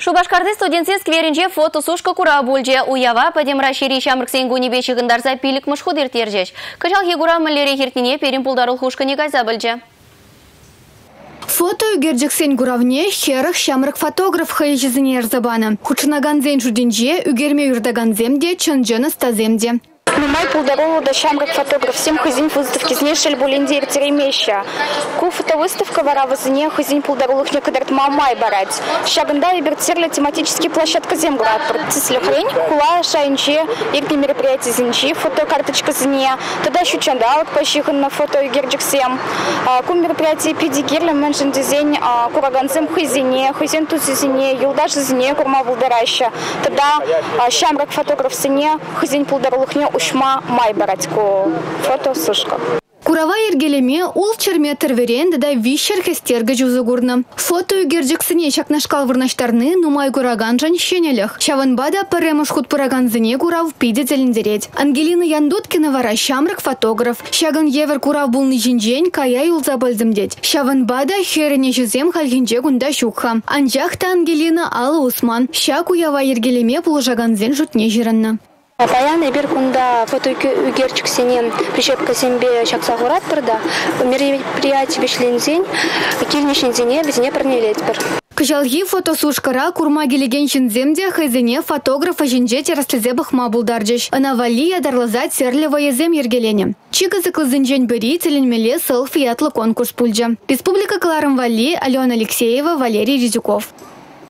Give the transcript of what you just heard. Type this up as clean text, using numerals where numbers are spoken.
Шубашкарды студентсе скверинже фотосушка кура бульже уява падемра шири шамрксен гунебе чыгындарса пилик мышхудыр тержеш. Кыжал егура мэллере хертине перим пулдарул хушка негайза бульже. Фото үгерджексен гуравне херах шамрак фотограф хайжизіне ерзабаны. Хучынаганзен жудинже үгерме юрдаганземде чынжыны стаземде. Май полдорогу до шамрак фотограф всем хозин выставки зне шельбулинде иртеремеща. Ку фотовыставка вара возне хозин полдорогу некодар мамай барать. Шаганда и бертерле тематические площадка земгла. Процесс лехрень, кула шайнче, игни мероприятия зинчи, фотокарточка зне. Тогда еще чандалок пощихан на фото герджексем. Ку мероприятие педигерля меншин дизень, кураганцем хозине, хозин тузине, юлдаш зне, курма волдараща. Тогда шамрак фотограф зне, хозин полдорогу ушма май баратько фото сушка. Курава ергелеме ул черме терверен да вишер хестерга жузугурна. Фото үгерджексіне шакнашкал вырнаштарны нумай кураган жан щенелях. Шаванбада паремуш худ пураганзыне курав пиде зелензереть. Ангелина Яндуткина вара шамрак фотограф. Шаган евер курав булны жинжень кая юлза бальзымдеть. Шаванбада херене жузем хальгинже гунда шукха. Анжахта Ангелина Алла Усман. Шаку ява ергелеме пулжаганзен жутне жиранна. Паян эбир кунда фото үгерчик сенен прищепка сембе шаксагурат бірда. Мероприятие бешлензень, килнишин зене везне парнелет бір. Кыжалги фотосушкара курма келеген шинземде хайзене фотографа жинже тераслезе бахма булдарджеш. Анавали адарлазать серлева езем ергелене. Чика заклазынжен бери целенмеле селфи атлы конкурс пульджа. Республика Кларымвали, Алена Алексеева, Валерий Резюков.